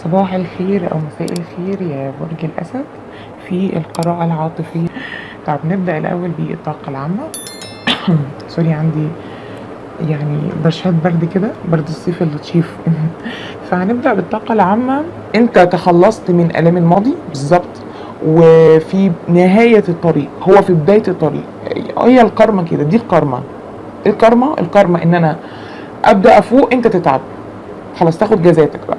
صباح الخير أو مساء الخير يا برج الأسد في القراءة العاطفية. طب نبدأ الأول بالطاقة العامة. سوري، عندي يعني برشات برد كده، برد الصيف اللطيف. فهنبدأ بالطاقة العامة. انت تخلصت من آلام الماضي بالظبط، وفي نهاية الطريق، هو في بداية الطريق. هي الكارما كده، دي الكارما. الكارما ان انا ابدأ افوق، انت تتعب، خلاص تاخد جزاتك بقى.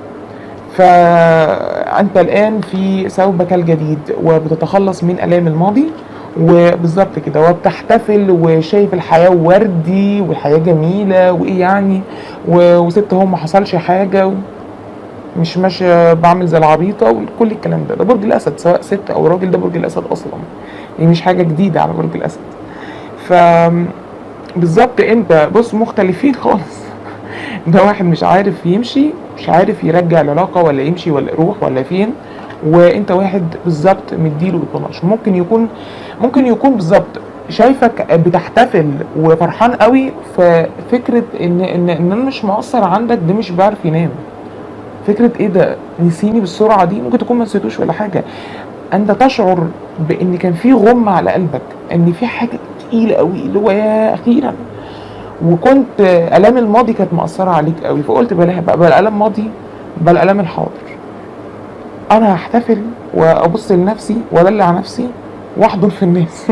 فأنت الآن في ثوبك الجديد وبتتخلص من آلام الماضي، وبالظبط كده وبتحتفل وشايف الحياة وردي والحياة جميلة وإيه يعني، وست هو ما حصلش حاجة، مش ماشية بعمل زي العبيطة وكل الكلام ده برج الأسد، سواء ست أو راجل، ده برج الأسد أصلا، يعني مش حاجة جديدة على برج الأسد. ف بالظبط انت بص مختلفين خالص. ده واحد مش عارف يمشي، مش عارف يرجع العلاقة، ولا يمشي ولا يروح ولا فين، وانت واحد بالظبط مديله الطناش. ممكن يكون بالظبط شايفك بتحتفل وفرحان قوي، ففكرة ان انا مش مقصر عندك، ده مش بيعرف ينام. فكرة ايه ده نسيني بالسرعة دي، ممكن تكون ما نسيتوش ولا حاجة، انت تشعر بان كان في غم على قلبك، ان في حاجة تقيلة قوي، اللي هو يا اخيرا. وكنت الام الماضي كانت مأثرة عليك قوي، فقلت بلاها بقى، بلا الام ماضي بلا الام الحاضر. انا هحتفل وابص لنفسي وادلع نفسي واحضن في الناس.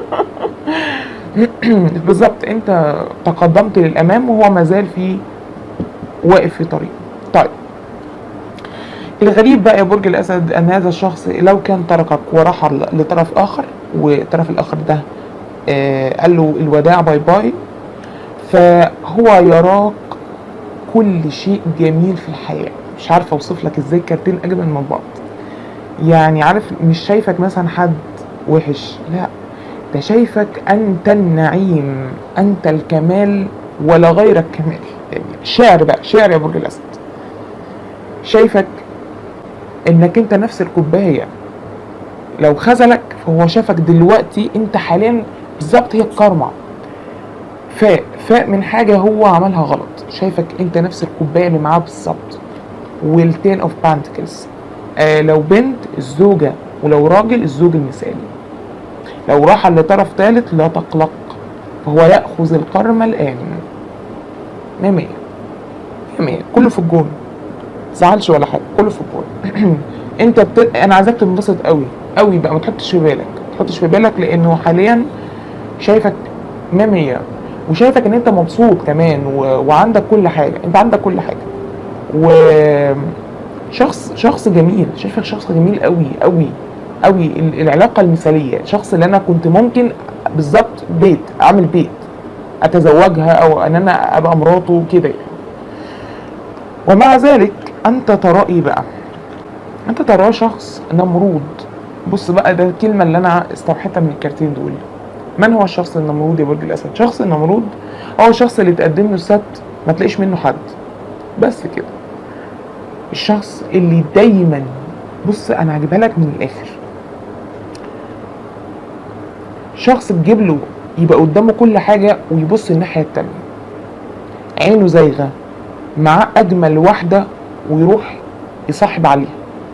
بالظبط انت تقدمت للامام وهو مازال في واقف في طريق. طيب الغريب بقى يا برج الاسد ان هذا الشخص لو كان تركك ورحل لطرف اخر، والطرف الاخر ده قال له الوداع، باي باي، فهو يراك كل شيء جميل في الحياة. مش عارفة اوصف لك ازاي، كارتين اجمل من بعض. يعني عارف، مش شايفك مثلا حد وحش، لا، ده شايفك انت النعيم، انت الكمال ولا غيرك كمال. يعني شعر بقى، شعر يا برج الاسد. شايفك انك انت نفس الكوباية، لو خذلك فهو شافك دلوقتي انت حاليا بالظبط. هي الكارما، فاق من حاجة هو عملها غلط، شايفك انت نفس الكوباية اللي معاه بالظبط. والتين اوف بانتكلز، لو بنت الزوجة، ولو راجل الزوج المثالي. لو راح لطرف ثالث لا تقلق، فهو يأخذ الكرمة الآن. 100 100 كله في الجون، متزعلش ولا حاجة، كله في الجون. انا عايزاك تنبسط قوي قوي بقى، ما تحطش في بالك، ما تحطش في بالك، لانه حاليا شايفك 100 وشايفك ان انت مبسوط كمان، وعندك كل حاجة، انت عندك كل حاجة، شخص جميل، شايفك شخص جميل قوي قوي قوي، العلاقه المثاليه، شخص اللي انا كنت ممكن بالظبط اعمل بيت اتزوجها، او ان انا ابقى مراته كده يعني. ومع ذلك انت ترى ايه بقى؟ انت ترى شخص نمرود. بص بقى، ده الكلمه اللي انا استوحيتها من الكارتين دول. من هو الشخص النمرود يا برج الاسد؟ شخص النمرود هو الشخص اللي تقدم له السبت ما تلاقيش منه حد، بس كده. الشخص اللي دايما، بص انا هجيبها لك من الاخر، شخص تجيب له يبقى قدامه كل حاجه ويبص الناحيه التانيه، عينه زايغه، معاه اجمل واحده ويروح يصاحب عليها،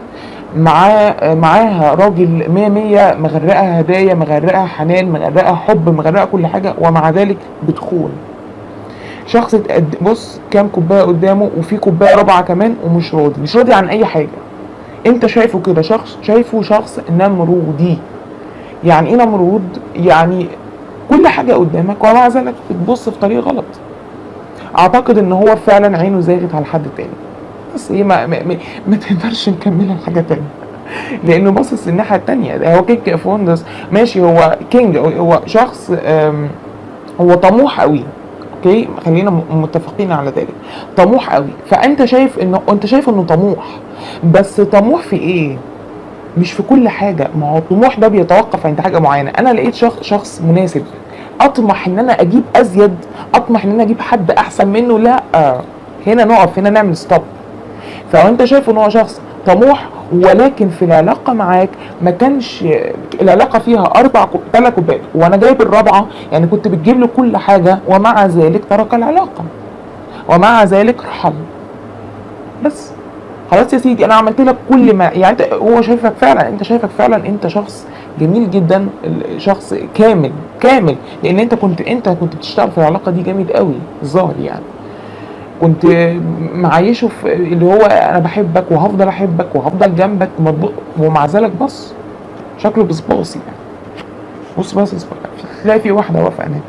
معاها راجل 100 مغرقها هدايا، مغرقها حنان، مغرقها حب، مغرقها كل حاجه، ومع ذلك بتخون. شخص بص كام كوبايه قدامه وفي كوبايه رابعه كمان، ومش راضي، مش راضي عن اي حاجه. انت شايفه كده، شايفه شخص نمرودي. يعني ايه نمرود؟ يعني كل حاجه قدامك ومع ذلك بتبص في طريق غلط. اعتقد ان هو فعلا عينه زاغت على حد تاني، بس هي ما تقدرش نكملها لحاجه تانية، لانه باصص الناحيه التانية. ده هو كينج فوندس، ماشي، هو كينج، هو شخص هو طموح قوي، اوكي، خلينا متفقين على ذلك، طموح قوي. فانت شايف انه طموح، بس طموح في ايه؟ مش في كل حاجه، ما هو الطموح ده بيتوقف عند حاجه معينه. انا لقيت شخص مناسب، اطمح ان انا اجيب ازيد، اطمح ان انا اجيب حد احسن منه، لا، هنا نقف، هنا نعمل ستوب. فانت شايف ان هو شخص طموح، ولكن في العلاقه معاك ما كانش العلاقه فيها 3 كوبايات وانا جايب الرابعه، يعني كنت بتجيب له كل حاجه، ومع ذلك ترك العلاقه، ومع ذلك رحل. بس خلاص يا سيدي انا عملت لك كل ما يعني انت، هو شايفك فعلا، انت شايفك فعلا انت شخص جميل جدا، شخص كامل كامل، لان انت كنت بتشتغل في العلاقه دي جامد قوي الظاهر يعني، كنت معيشه في اللي هو انا بحبك وهفضل احبك وهفضل جنبك ومع ذلك بص شكله بصباصي يعني، بص تلاقي في واحده واقفه هناك.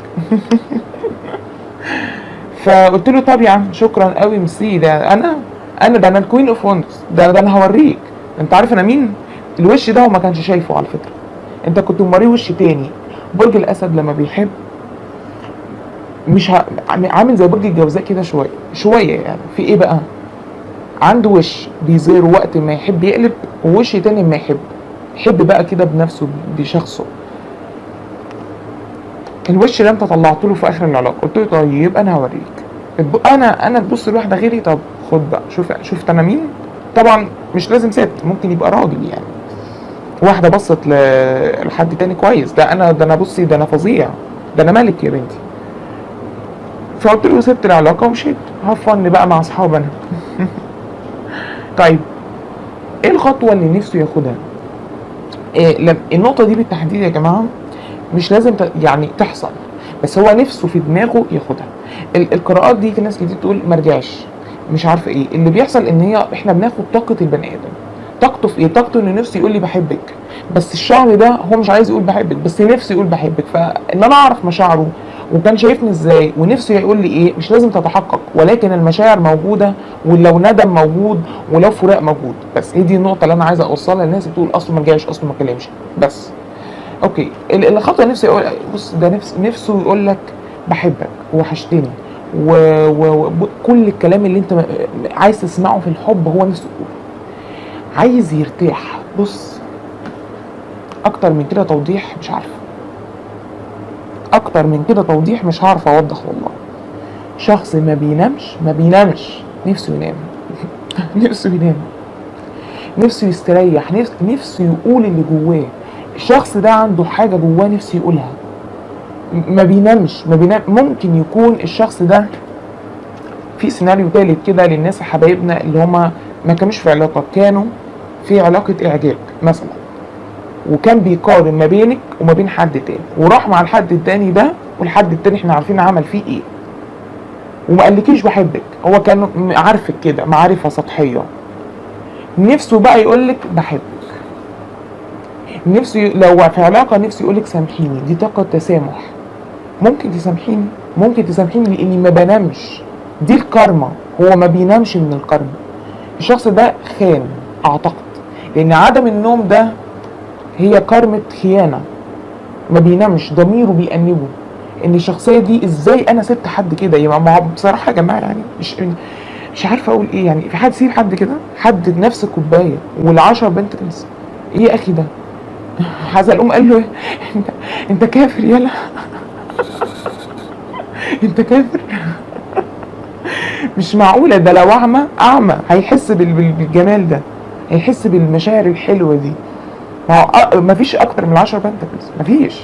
فقلت له طب يا عم شكرا قوي ميرسي، ده انا الكوين اوف وندرز، ده انا هوريك، انت عارف انا مين؟ الوش ده هو ما كانش شايفه على فكره، انت كنت موريه وش تاني. برج الاسد لما بيحب مش عامل زي برج الجوزاء كده شويه يعني، في ايه بقى؟ عنده وش بيظهر وقت ما يحب يقلب، ووش تاني ما يحب بقى كده بنفسه بشخصه. الوش اللي انت طلعت له في اخر العلاقه قلت له طيب انا هوريك، انا تبص لواحده غيري، طب خد بقى شفت انا مين. طبعا مش لازم ست، ممكن يبقى راجل يعني، واحده بصت لحد تاني كويس، ده انا بصي، ده انا فظيع، ده انا ملك يا بنتي. فقلت له سبت العلاقه ومشيت هفن بقى مع اصحابي انا. طيب ايه الخطوه اللي نفسه ياخدها؟ النقطه دي بالتحديد يا جماعه مش لازم يعني تحصل، بس هو نفسه في دماغه ياخدها. القراءات دي في ناس كتير تقول مرجعش مش عارفه ايه اللي بيحصل، ان احنا بناخد طاقه البني ادم. طاقته في ايه؟ طاقته ان نفسه يقول لي بحبك، بس الشعر ده هو مش عايز يقول بحبك، بس نفسه يقول بحبك، فان انا اعرف مشاعره وكان شايفني ازاي ونفسه يقول لي ايه مش لازم تتحقق، ولكن المشاعر موجوده، ولو ندم موجود، ولو فراق موجود. بس هي دي النقطه اللي انا عايز اوصلها للناس بتقول اصله ما رجعش، اصله ما كلمش. بس اوكي، الخطوه نفسه يقول، بص ده نفسه يقول لك بحبك وحشتني وكل الكلام اللي انت عايز تسمعه في الحب هو نفسه يقوله. عايز يرتاح. بص اكتر من كده توضيح مش عارف، اكتر من كده توضيح مش هعرف اوضح والله. شخص ما بينامش نفسه ينام. نفسه ينام، نفسه يستريح، نفسه يقول اللي جواه. الشخص ده عنده حاجه جواه نفسه يقولها، ما بينامش. ممكن يكون الشخص ده في سيناريو تالت كده للناس حبايبنا اللي هما ما كانوش في علاقه، كانوا في علاقه اعجاب مثلا، وكان بيقارن ما بينك وما بين حد تاني، وراح مع الحد التاني ده، والحد التاني احنا عارفين عمل فيه ايه، وما قالكيش بحبك، هو كان عارفك كده معرفه سطحيه. نفسه بقى يقولك بحبك، نفسه لو في علاقه نفسه يقولك سامحيني، دي طاقه تسامح. ممكن تسامحيني لاني ما بنامش، دي الكارما، هو ما بينامش من الكارما. الشخص ده خان اعتقد، لان عدم النوم ده هي كارمة خيانة، ما بينامش، ضميره بيأنبه ان الشخصية دي ازاي انا سبت حد كده. يبقى ما هو بصراحة يا جماعة يعني مش عارفة اقول ايه يعني، في حد سيب حد كده، حد نفس كوباية والعشر بنت تنسى ايه يا اخي ده؟ حزلقوم قال له انت انت كافر يلا. انت كافر. مش معقولة، ده لو اعمى هيحس بالجمال ده، هيحس بالمشاعر الحلوة دي. ما هو مفيش اكتر من 10 بنتكلز، مفيش.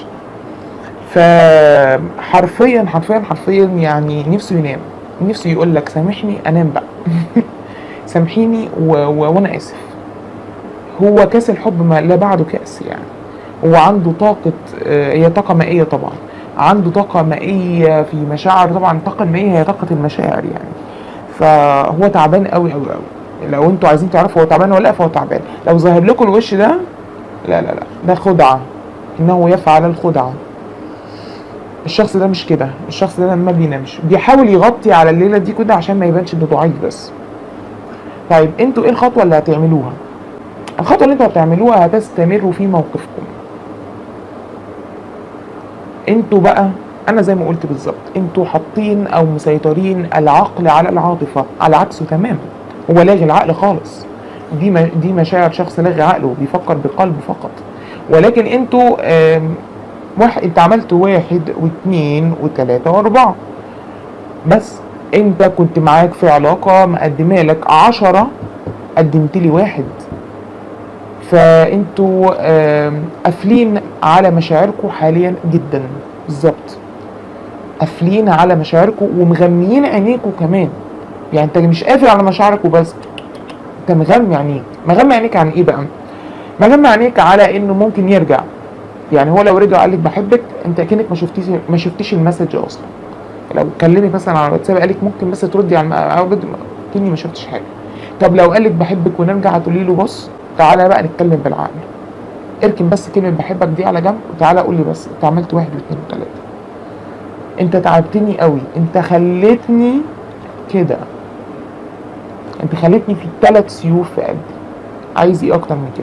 فحرفيا يعني نفسه ينام، نفسه يقول لك سامحني انام بقى. سامحيني وانا اسف. هو كاس الحب ما لا بعده كاس يعني. هو عنده طاقة، هي طاقة مائية طبعا، عنده طاقة مائية في مشاعر، طبعا الطاقة المائية هي طاقة المشاعر يعني. فهو تعبان قوي قوي قوي. لو انتوا عايزين تعرفوا هو تعبان ولا لا، فهو تعبان. لو ظاهر لكم الوش ده، لا ده خدعة، انه يفعل الخدعة. الشخص ده مش كده، الشخص ده ما بينامش، بيحاول يغطي على الليلة دي كده عشان ما يبانش انه ضعيف بس. طيب انتوا ايه الخطوة اللي هتعملوها؟ الخطوة اللي انتوا هتعملوها هتستمروا في موقفكم. انتوا بقى، انا زي ما قلت بالظبط، انتوا حاطين او مسيطرين العقل على العاطفة، على عكسه تماما. هو لاغي العقل خالص، دي مشاعر شخص لاغي عقله، بيفكر بقلبه فقط. ولكن انتوا انت عملت 1 و2 و3 و4 بس. انت كنت معاك في علاقة مقدمة لك 10، قدمت لي 1. فانتوا قافلين على مشاعركم حاليا جدا بالظبط، قافلين على مشاعركم ومغميين عينيكم كمان. يعني انت مش قافل على مشاعرك وبس، انت مغمي عينيك. مغمي عينيك عن ايه بقى؟ مغمي عينيك على انه ممكن يرجع. يعني هو لو رجع قال لك بحبك، انت اكنك ما شفتيش المسج اصلا. لو كلمك مثلا على الواتساب قال لك ممكن بس تردي على كني ما شفتش حاجه. طب لو قال لك بحبك ونرجع تقولي له بص تعالى بقى نتكلم بالعقل، اركن بس كلمه بحبك دي على جنب وتعالى قول لي بس انت عملت 1 و2 و3. انت تعبتني قوي، انت خليتني كده، انت خليتني في 3 سيوف في قلبي، عايز ايه اكتر من كده؟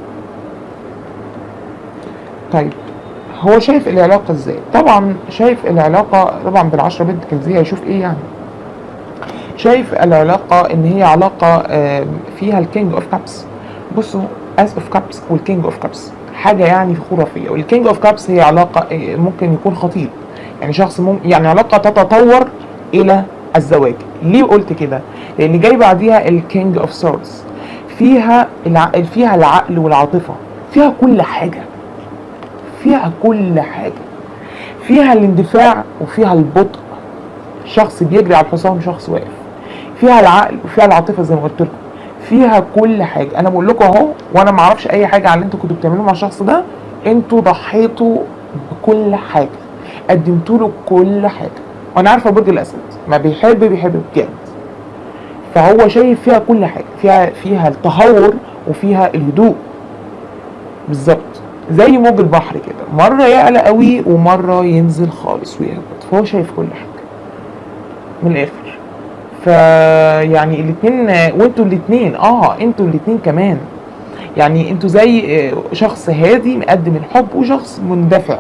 طيب هو شايف العلاقه ازاي؟ طبعا شايف العلاقه طبعا بال10 بنت كنزيه. هيشوف ايه يعني؟ شايف العلاقه ان هي علاقه فيها الكينج اوف كابس. بصوا، اس اوف كابس والكينج اوف كابس حاجه يعني خرافيه. والكينج اوف كابس هي علاقه ممكن يكون خطيب، يعني شخص يعني علاقه تتطور الى الزواج. ليه قلت كده؟ لان جاي بعديها الكينج اوف سورز، فيها فيها العقل والعاطفه، فيها كل حاجه، فيها كل حاجه، فيها الاندفاع وفيها البطء، شخص بيجري على الحصان وشخص واقف، فيها العقل وفيها العاطفه زي ما قلت لكم، فيها كل حاجه. انا بقول لكم اهو وانا ما اعرفش اي حاجه عن اللي انتوا كنتوا بتعملوه مع الشخص ده. انتوا ضحيتوا بكل حاجه، قدمتوا له كل حاجه. وانا عارفه برج الاسد ما بيحب بجد، فهو شايف فيها كل حاجه، فيها التهور وفيها الهدوء بالظبط، زي موج البحر كده، مره يعلى قوي ومره ينزل خالص ويهبط. فهو شايف كل حاجه من الاخر. فيعني الاتنين، وانتوا الاتنين انتوا الاتنين كمان، يعني انتوا زي شخص هادي مقدم الحب وشخص مندفع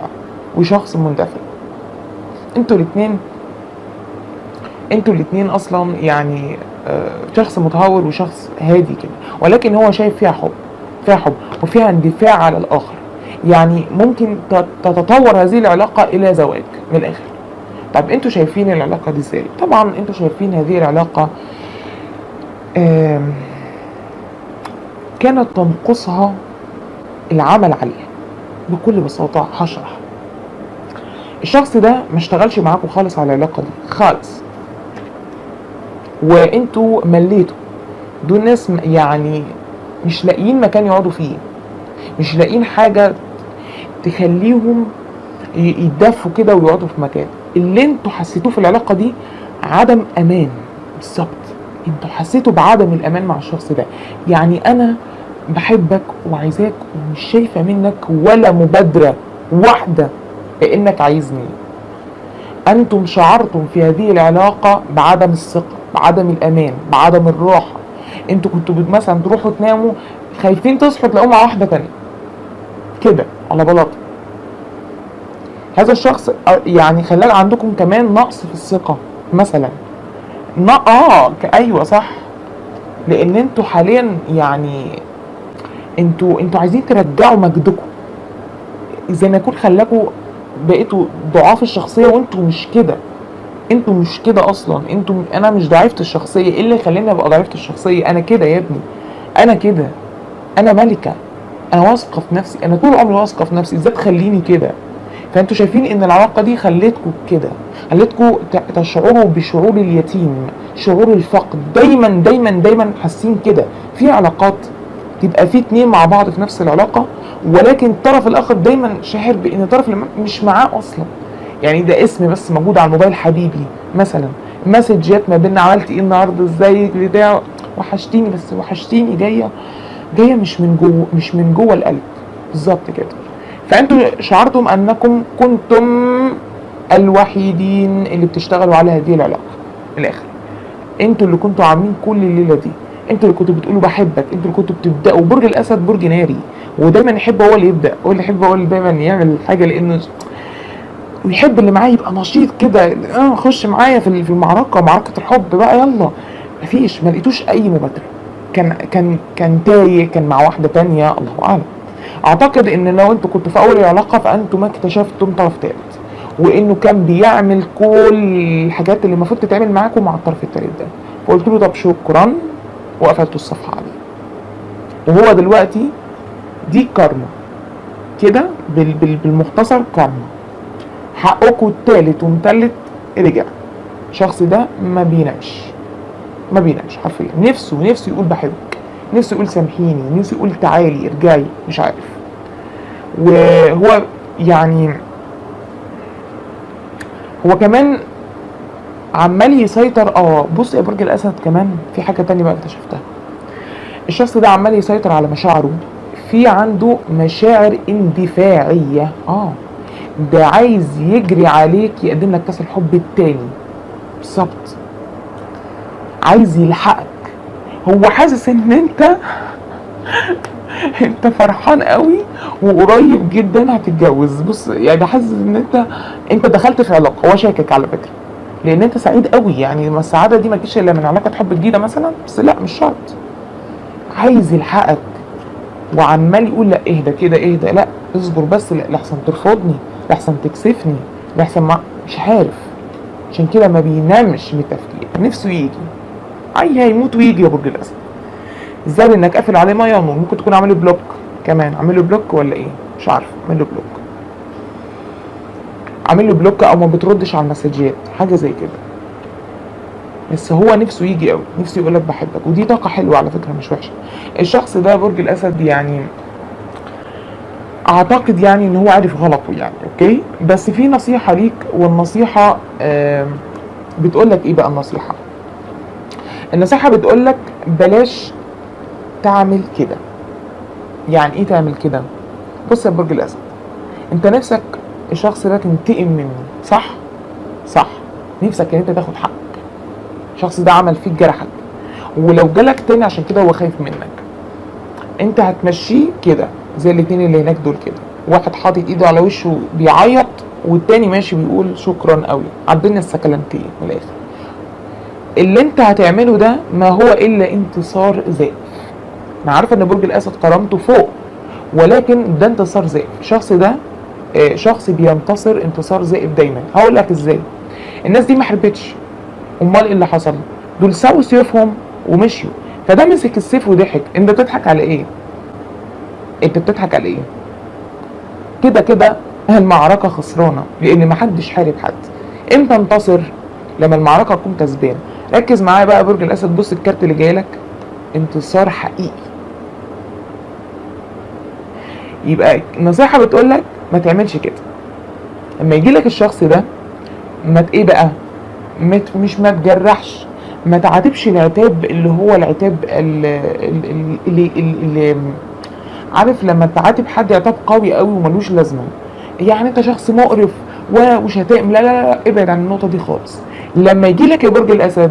انتوا الاتنين اصلا يعني شخص متهور وشخص هادي كده، ولكن هو شايف فيها حب وفيها اندفاع على الاخر. يعني ممكن تتطور هذه العلاقة الى زواج من الاخر. طب انتوا شايفين العلاقة دي ازاي؟ طبعا انتوا شايفين هذه العلاقة كانت تنقصها العمل عليها. بكل بساطة هشرح. الشخص ده ما اشتغلش معاكم خالص على العلاقة دي خالص، وانتوا مليتوا. دول ناس يعني مش لاقيين مكان يقعدوا فيه، مش لاقيين حاجة تخليهم يتدفوا كده ويقعدوا في مكان. اللي انتوا حسيتوه في العلاقة دي عدم امان بالظبط. انتوا حسيتوا بعدم الامان مع الشخص ده. يعني انا بحبك وعايزاك ومش شايفة منك ولا مبادرة واحدة انك عايزني. انتم شعرتم في هذه العلاقة بعدم الثقة، بعدم الامان، بعدم الراحة. انتوا كنتوا مثلا تروحوا تناموا خايفين تصحوا تلاقوا مع واحدة تانية كده على بلاطة. هذا الشخص يعني خلال عندكم كمان نقص في الثقة مثلا. ايوه صح. لان انتوا حاليا يعني انتوا عايزين ترجعوا مجدكم، زي ما يكون خلاكوا بقيتوا ضعاف الشخصية، وانتوا مش كده. انتوا مش كده اصلا. انا مش ضعيفة الشخصية. ايه اللي يخليني ابقى ضعيفة الشخصية؟ انا كده يا ابني، انا كده، انا ملكة، انا واثقة في نفسي، انا طول عمري واثقة في نفسي، ازاي تخليني كده؟ فانتوا شايفين ان العلاقة دي خلتكم كده، خلتكم تشعروا بشعور اليتيم، شعور الفقد. دايما دايما دايما حاسين كده. في علاقات تبقى في 2 مع بعض في نفس العلاقة، ولكن الطرف الاخر دايما شاعر بان الطرف اللي مش معاه اصلا. يعني ده اسم بس موجود على الموبايل، حبيبي مثلا، مسجات ما بيننا، عملت ايه النهارده، ازيك، بتاع، وحشتيني، بس وحشتيني جايه مش من جوه القلب بالظبط كده. فانتوا شعرتم انكم كنتم الوحيدين اللي بتشتغلوا على هذه العلاقه من الاخر. انتوا اللي كنتوا عاملين كل الليله دي، انتوا اللي كنتوا بتقولوا بحبك، انتوا اللي كنتوا بتبداوا. برج الاسد برج ناري، ودايما يحب هو اللي يبدا، هو اللي يحب هو اللي دايما يعمل حاجه، لانه ويحب اللي معاه يبقى نشيط كده. خش معايا في معركه الحب بقى، يلا. مفيش، ما لقيتوش اي مبادره. كان تايه، كان مع واحده تانية، الله اعلم. اعتقد ان لو انتوا كنتوا في اول العلاقه فانتوا ما اكتشفتم طرف ثالث، وانه كان بيعمل كل الحاجات اللي المفروض تتعمل معاكم مع الطرف الثالث ده. فقلت له طب شكرا، وقفلت الصفحه عليه. وهو دلوقتي دي كارما كده، بالمختصر كارما. حقكم التالت ومتلت رجع. الشخص ده ما بينامش حرفيا، نفسه يقول بحبك، نفسه يقول سامحيني، نفسه يقول تعالي ارجعي، مش عارف. وهو يعني هو كمان عمال يسيطر. بص يا برج الاسد، كمان في حاجه تانية بقى اكتشفتها. الشخص ده عمال يسيطر على مشاعره، في عنده مشاعر اندفاعيه. ده عايز يجري عليك يقدم لك كاس الحب التاني بالظبط، عايز يلحقك. هو حاسس ان انت فرحان قوي وقريب جدا هتتجوز. بص يعني حاسس ان انت دخلت في علاقه. هو شاكك على فكره، لان انت سعيد قوي. يعني ما السعاده دي ما تجيش الا من علاقه حب جديده مثلا، بس لا مش شرط. عايز يلحقك وعمال يقول لا اهدى كده، اهدى، لا اصبر بس، لا لحسن ترفضني، لحسن تكسفني، لحسن مش عارف. عشان كده ما بينامش من التفكير، نفسه يجي. هيموت ويجي يا برج الاسد. ازاي؟ انك قافل عليه ميه ونور. ممكن تكون عامل له بلوك كمان، عامل له بلوك ولا ايه مش عارف. عامل له بلوك، عامل له بلوك او ما بتردش على المسجات، حاجه زي كده. بس هو نفسه يجي قوي، نفسه يقولك بحبك، ودي طاقه حلوه على فكره مش وحشه. الشخص ده برج الاسد يعني اعتقد يعني ان هو عارف غلطه يعني، اوكي. بس في نصيحه ليك، والنصيحه بتقولك ايه بقى النصيحه؟ النصيحه بتقولك بلاش تعمل كده. يعني ايه تعمل كده؟ بص يا برج الاسد، انت نفسك الشخص ده تنتقم منه، صح؟ صح، نفسك ان انت تاخد حقك. الشخص ده عمل فيك، جرحك، ولو جالك تاني عشان كده هو خايف منك. انت هتمشيه كده زي الاتنين اللي هناك دول كده، واحد حاطط ايده على وشه بيعيط، والتاني ماشي بيقول شكرا قوي، عدلنا السكلنتين من الاخر. اللي انت هتعمله ده ما هو الا انتصار زائف. انا عارفه ان برج الاسد كرامته فوق، ولكن ده انتصار زائف. الشخص ده شخص بينتصر انتصار زائف دايما. هقول لك ازاي. الناس دي ما حربتش، امال ايه اللي حصل؟ دول سووا سيوفهم ومشيوا. فده مسك السيف وضحك. انت بتضحك على ايه؟ انت بتضحك على ايه؟ كده كده المعركه خسرانه، لان ما حدش حارب حد. امتى انتصر؟ لما المعركه تكون كسبان. ركز معايا بقى برج الاسد، بص الكارت اللي جاي لك، انتصار حقيقي. يبقى النصيحه بتقول لك ما تعملش كده. لما يجي لك الشخص ده ما ايه بقى، مش ما تجرحش، ما تعاتبش العتاب اللي هو العتاب اللي عارف لما تعاتب حد عتاب قوي قوي وملوش لازمه. يعني انت شخص مقرف وشتائم، لا لا لا، ابعد عن النقطه دي خالص. لما يجي لك يا برج الاسد،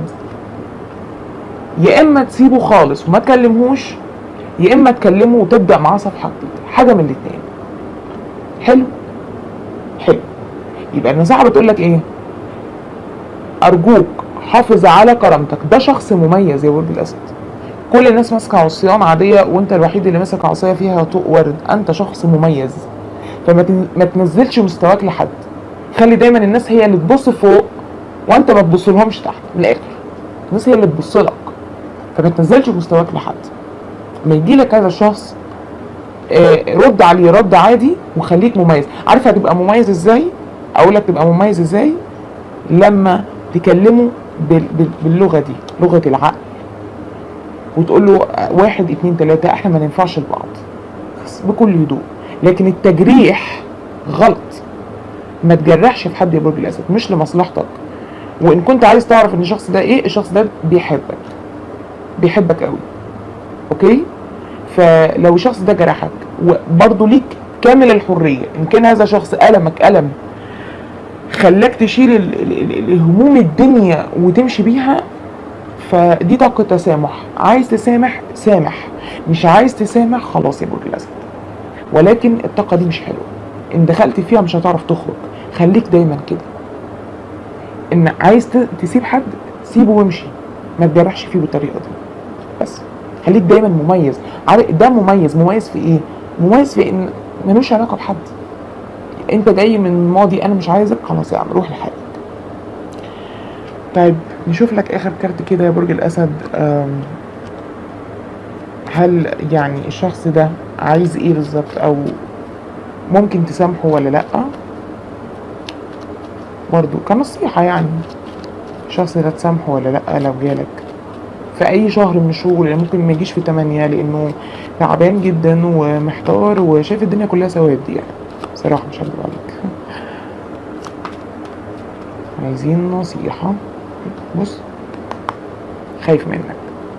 يا اما تسيبه خالص وما تكلمهوش، يا اما تكلمه وتبدا معاه صفحه جديده، حاجه من الاثنين. حلو حلو. يبقى النصيحه بتقول لك ايه؟ ارجوك حافظ على كرامتك. ده شخص مميز يا برج الاسد. كل الناس ماسكه عصيان عاديه، وانت الوحيد اللي ماسك عصايه فيها طوق ورد. انت شخص مميز، فما تنزلش مستواك لحد. خلي دايما الناس هي اللي تبص فوق، وانت ما تبصلهمش تحت. من الاخر الناس هي اللي تبص لك، فما تنزلش مستواك لحد. ما يجي لك هذا الشخص رد عليه رد عادي، وخليك مميز. عارف هتبقى مميز ازاي؟ اقول لك تبقى مميز ازاي؟ لما تكلمه باللغه دي، لغه العقل، وتقول له 1 2 3 احنا ما ننفعش لبعض، بس بكل هدوء. لكن التجريح غلط. ما تجرحش في حد يا برج الاسد، مش لمصلحتك. وان كنت عايز تعرف ان الشخص ده ايه، الشخص ده بيحبك، بيحبك قوي، اوكي. فلو الشخص ده جرحك، وبرضه ليك كامل الحريه، ان كان هذا شخص ألمك ألم خلاك تشيل الهموم الدنيا وتمشي بيها، فدي طاقة تسامح. عايز تسامح سامح، مش عايز تسامح خلاص يا برج الاسد. ولكن الطاقة دي مش حلوة، ان دخلت فيها مش هتعرف تخرج. خليك دايما كده، ان عايز تسيب حد سيبه وامشي، ما تجرحش فيه بالطريقة دي. بس خليك دايما مميز. عارف ده مميز في ايه؟ مميز في ان ملوش علاقة بحد. انت جاي من ماضي انا مش عايزك، خلاص يا عم روح لحالك. طيب نشوف لك اخر كارت كده يا برج الاسد. هل يعني الشخص ده عايز ايه بالظبط، او ممكن تسامحه ولا لا؟ برضو كنصيحة يعني، الشخص ده تسامحه ولا لا لو جالك. في اي شهر من الشهور، يعني ممكن ما يجيش في 8 لانه تعبان جدا ومحتار وشايف الدنيا كلها سواد يعني، بصراحة مش هكدب عليك. عايزين نصيحة. بص، خايف منك.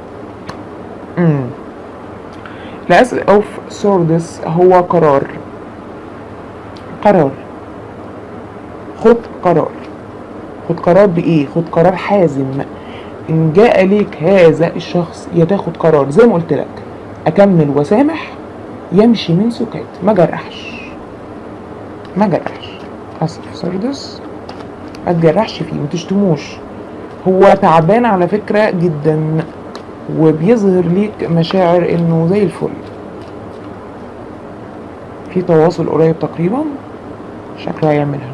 الأس اوف سوردس هو قرار. قرار. خد قرار. خد قرار بإيه؟ خد قرار حازم. إن جاء ليك هذا الشخص يا تاخد قرار زي ما قلت لك، أكمل وسامح، يمشي من سكات، ما جرحش. ما جرحش. أسف سوردس، ما تجرحش فيه، ما تشتموش. هو تعبان على فكرة جدا، وبيظهر ليك مشاعر انه زي الفل. في تواصل قريب تقريبا، شكله هيعملها.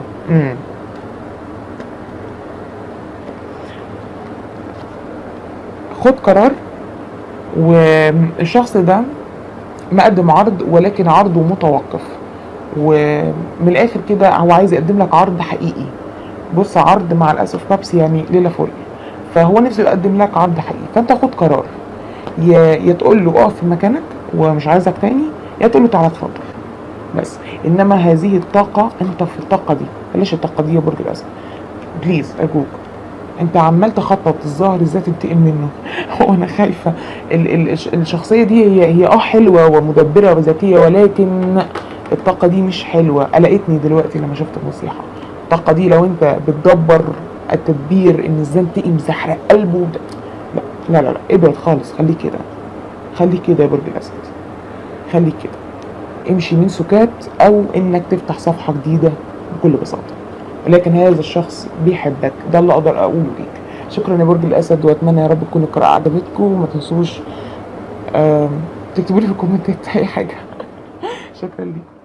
خد قرار. والشخص ده مقدم عرض ولكن عرضه متوقف، ومن الاخر كده هو عايز يقدم لك عرض حقيقي. بص، عرض مع الاسف كابس يعني ليله فل، فهو نفسه يقدم لك عرض حقيقي. فانت خد قرار، يا تقول له اقف في مكانك ومش عايزك تاني، يا تقول له تعالى اتفضل. بس انما هذه الطاقه، انت في الطاقه دي، بلاش الطاقه دي يا برج الاسد بليز ارجوك. انت عمال تخطط الظاهر ازاي تنتقم منه. هو انا خايفه الشخصيه دي هي حلوه ومدبره وذكيه، ولكن الطاقه دي مش حلوه. قلقتني دلوقتي لما شفت النصيحه. الطاقه دي لو انت بتدبر التدبير ان ازاي انتقم زحرق قلبه لا لا لا، ابعد خالص. خليك كده، خليك كده يا برج الاسد، خليك كده. امشي من سكات، او انك تفتح صفحه جديده بكل بساطه. ولكن هذا الشخص بيحبك، ده اللي اقدر اقوله ليك. شكرا يا برج الاسد، واتمنى يا رب تكون القراءه عجبتكم، وما تنسوش تكتبوا لي في الكومنتات اي حاجه. شكرا ليك.